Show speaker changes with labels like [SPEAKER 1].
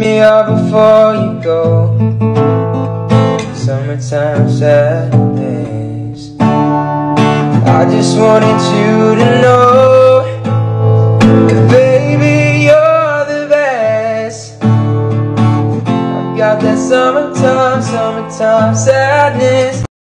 [SPEAKER 1] me up before you go. Summertime sadness. I just wanted you to know that baby, you're the best. I've got that summertime sadness.